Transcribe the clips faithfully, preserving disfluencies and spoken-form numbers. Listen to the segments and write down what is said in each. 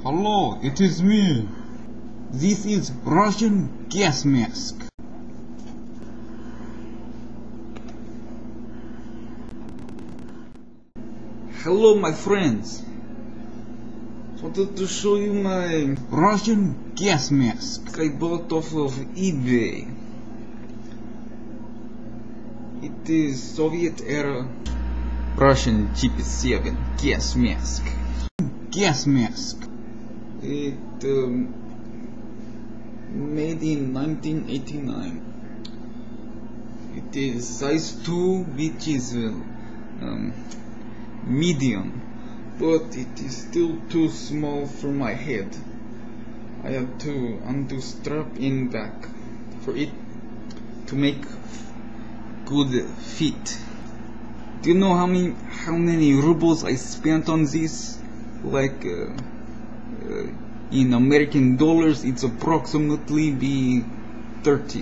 Hello, it is me. This is Russian gas mask. Hello, my friends. Wanted to show you my Russian gas mask I bought off of eBay. It is Soviet era Russian G P seven gas mask. Gas mask. It um, made in nineteen eighty-nine. It is size two, which is uh, um, medium, but it is still too small for my head. I have to undo strap in back for it to make good fit. Do you know how many how many rubles I spent on this? Like uh, uh, in American dollars, it's approximately be thirty.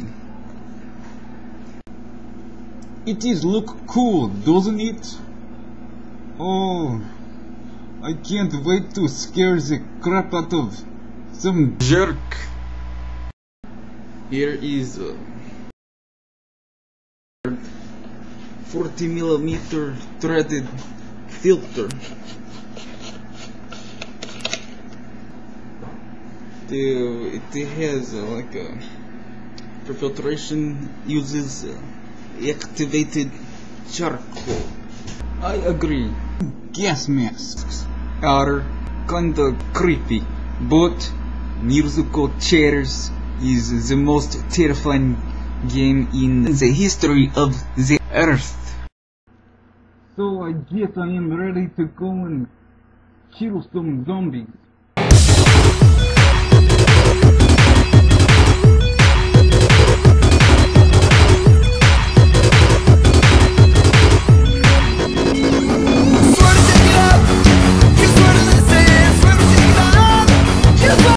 It is look cool, doesn't it? Oh, I can't wait to scare the crap out of some jerk. Here is a forty millimeter threaded filter. The, it has uh, like a for filtration uses uh, activated charcoal. I agree. Gas masks are kinda creepy, but musical chairs is the most terrifying game in the history of the earth. So I guess I am ready to go and kill some zombies.